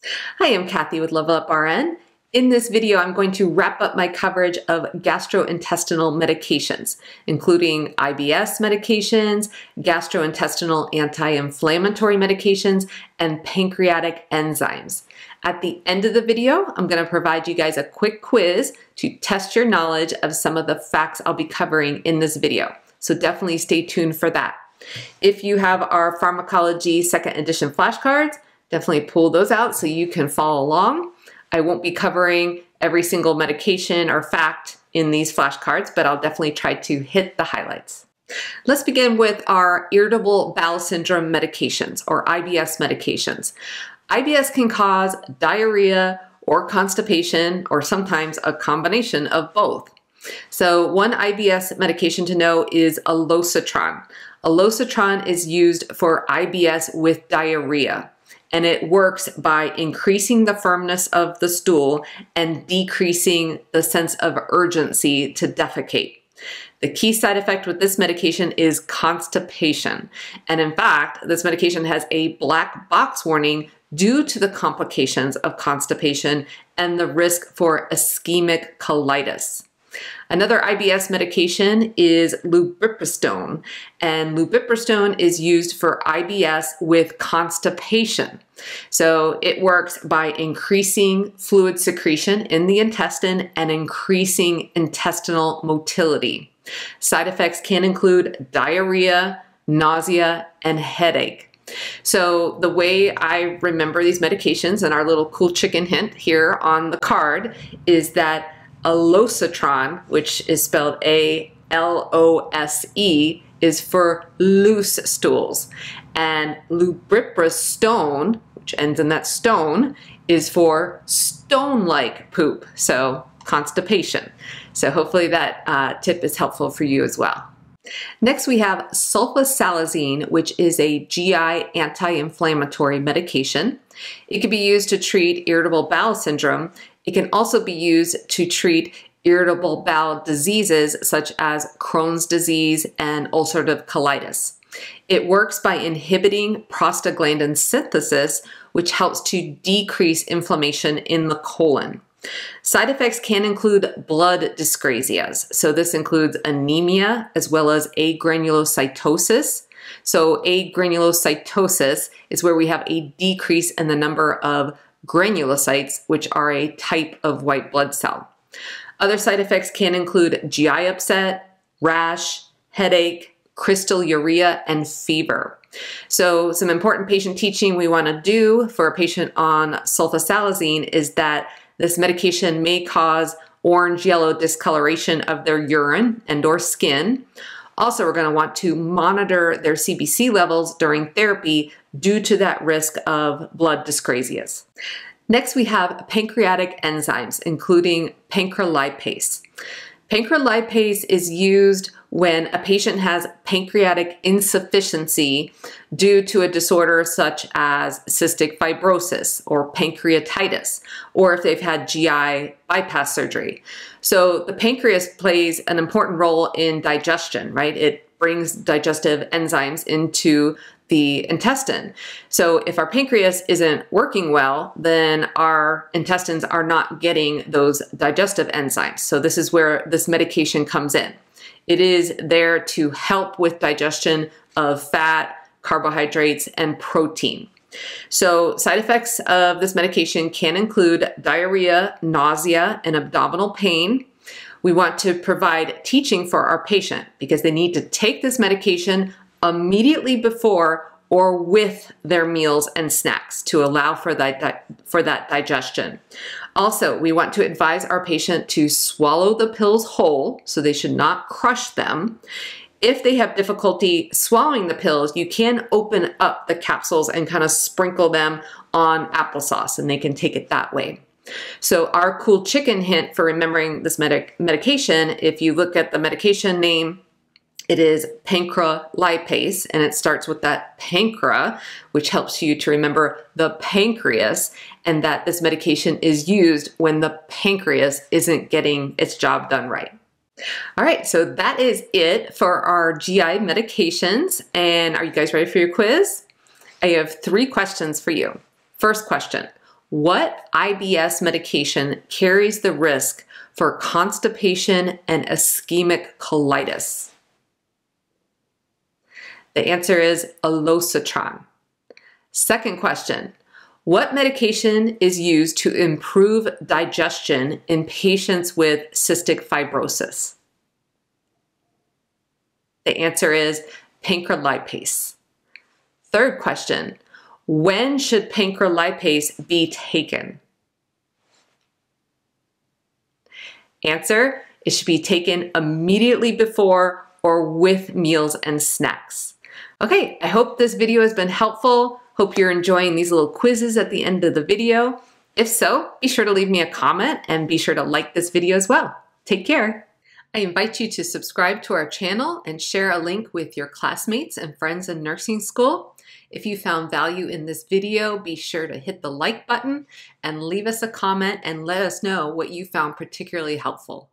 Hi, I'm Cathy with Level Up RN. In this video, I'm going to wrap up my coverage of gastrointestinal medications, including IBS medications, gastrointestinal anti-inflammatory medications, and pancreatic enzymes. At the end of the video, I'm going to provide you guys a quick quiz to test your knowledge of some of the facts I'll be covering in this video. So definitely stay tuned for that. If you have our Pharmacology 2nd edition flashcards, definitely pull those out so you can follow along. I won't be covering every single medication or fact in these flashcards, but I'll definitely try to hit the highlights. Let's begin with our irritable bowel syndrome medications, or IBS medications. IBS can cause diarrhea or constipation, or sometimes a combination of both. So one IBS medication to know is Alosetron. Alosetron is used for IBS with diarrhea, and it works by increasing the firmness of the stool and decreasing the sense of urgency to defecate. The key side effect with this medication is constipation. And in fact, this medication has a black box warning due to the complications of constipation and the risk for ischemic colitis. Another IBS medication is Lubiprostone, and Lubiprostone is used for IBS with constipation. So it works by increasing fluid secretion in the intestine and increasing intestinal motility. Side effects can include diarrhea, nausea, and headache. So the way I remember these medications, and our little cool chicken hint here on the card, is that Alosetron, which is spelled A-L-O-S-E, is for loose stools. And Lubiprostone, which ends in that stone, is for stone-like poop, so constipation. So hopefully that tip is helpful for you as well. Next we have sulfasalazine, which is a GI anti-inflammatory medication. It can be used to treat irritable bowel syndrome. It can also be used to treat irritable bowel diseases such as Crohn's disease and ulcerative colitis. It works by inhibiting prostaglandin synthesis, which helps to decrease inflammation in the colon. Side effects can include blood dyscrasias. So this includes anemia as well as agranulocytosis. So agranulocytosis is where we have a decrease in the number of granulocytes, which are a type of white blood cell. Other side effects can include GI upset, rash, headache, crystalluria, and fever. So some important patient teaching we want to do for a patient on sulfasalazine is that this medication may cause orange-yellow discoloration of their urine and/or skin. Also, we're going to want to monitor their CBC levels during therapy due to that risk of blood dyscrasias. Next, we have pancreatic enzymes, including pancrelipase. Pancrelipase is used when a patient has pancreatic insufficiency due to a disorder such as cystic fibrosis or pancreatitis, or if they've had GI bypass surgery. So the pancreas plays an important role in digestion, right? It brings digestive enzymes into the intestine. So if our pancreas isn't working well, then our intestines are not getting those digestive enzymes. So this is where this medication comes in. It is there to help with digestion of fat, carbohydrates, and protein. So side effects of this medication can include diarrhea, nausea, and abdominal pain. We want to provide teaching for our patient because they need to take this medication immediately before or with their meals and snacks to allow for that digestion. Also, we want to advise our patient to swallow the pills whole, so they should not crush them. If they have difficulty swallowing the pills, you can open up the capsules and kind of sprinkle them on applesauce, and they can take it that way. So our cool chicken hint for remembering this medication, if you look at the medication name, it is pancrelipase, and it starts with that pancre, which helps you to remember the pancreas, and that this medication is used when the pancreas isn't getting its job done right. All right, so that is it for our GI medications. And are you guys ready for your quiz? I have 3 questions for you. First question, What IBS medication carries the risk for constipation and ischemic colitis? The answer is Alosetron. Second question, what medication is used to improve digestion in patients with cystic fibrosis? The answer is pancrelipase. Third question, when should pancrelipase be taken? Answer, it should be taken immediately before or with meals and snacks. Okay, I hope this video has been helpful. Hope you're enjoying these little quizzes at the end of the video. If so, be sure to leave me a comment and be sure to like this video as well. Take care. I invite you to subscribe to our channel and share a link with your classmates and friends in nursing school. If you found value in this video, be sure to hit the like button and leave us a comment and let us know what you found particularly helpful.